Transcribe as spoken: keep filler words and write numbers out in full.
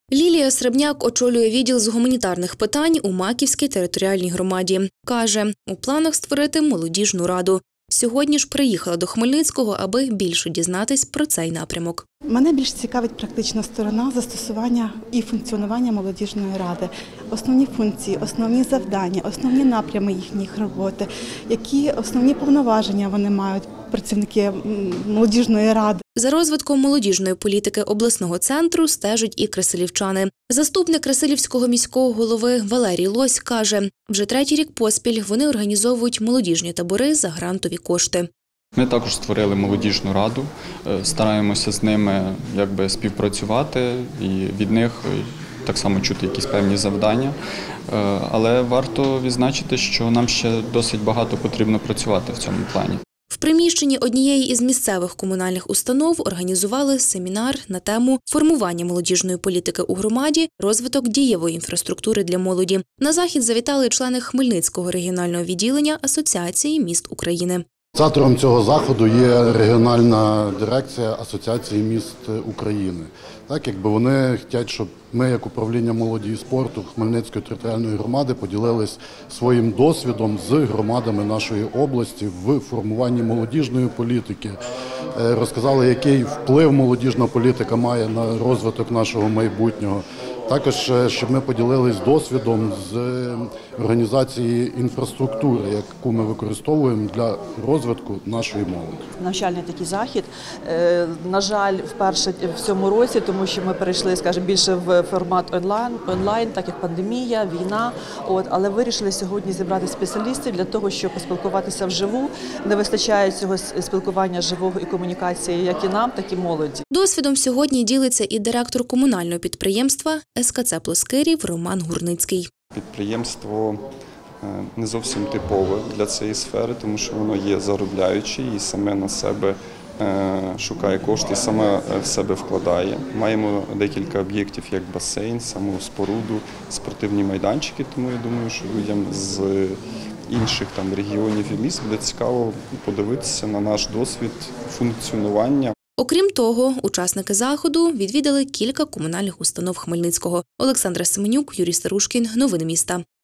Лілія Сребняк очолює відділ з гуманітарних питань у Маківській територіальній громаді. Каже, у планах створити молодіжну раду. Сьогодні ж приїхала до Хмельницького, аби більше дізнатись про цей напрямок. Мене більш цікавить практична сторона застосування і функціонування молодіжної ради. Основні функції, основні завдання, основні напрями їхніх роботи, які основні повноваження вони мають, працівники молодіжної ради. За розвитком молодіжної політики обласного центру стежать і красилівчани. Заступник Красилівського міського голови Валерій Лось каже, вже третій рік поспіль вони організовують молодіжні табори за грантові кошти. Ми також створили молодіжну раду, стараємося з ними якби співпрацювати і від них так само чути якісь певні завдання. Але варто відзначити, що нам ще досить багато потрібно працювати в цьому плані. В приміщенні однієї із місцевих комунальних установ організували семінар на тему «Формування молодіжної політики у громаді. Розвиток дієвої інфраструктури для молоді». На захід завітали члени Хмельницького регіонального відділення Асоціації міст України. Ініціатором цього заходу є регіональна дирекція Асоціації міст України. Так, якби вони хочуть, щоб ми, як управління молоді і спорту Хмельницької територіальної громади, поділились своїм досвідом з громадами нашої області в формуванні молодіжної політики. Розказали, який вплив молодіжна політика має на розвиток нашого майбутнього. Також, щоб ми поділились досвідом з організації інфраструктури, яку ми використовуємо для розвитку нашої молоді. Навчальний такий захід, на жаль, вперше в цьому році, тому що ми перейшли, скажімо, більше в формат онлайн, онлайн, так як пандемія, війна. От, але вирішили сьогодні зібрати спеціалістів для того, щоб поспілкуватися вживу. Не вистачає цього спілкування живого і комунікації як і нам, так і молоді. Досвідом сьогодні ділиться і директор комунального підприємства ес ка це «Плоскирів» Роман Гурницький. Підприємство не зовсім типове для цієї сфери, тому що воно є заробляюче і саме на себе шукає кошти, саме в себе вкладає. Маємо декілька об'єктів, як басейн, саму споруду, спортивні майданчики, тому я думаю, що людям з інших там регіонів і міст буде цікаво подивитися на наш досвід функціонування. Окрім того, учасники заходу відвідали кілька комунальних установ Хмельницького. Олександра Семенюк, Юрій Старушкін. Новини міста.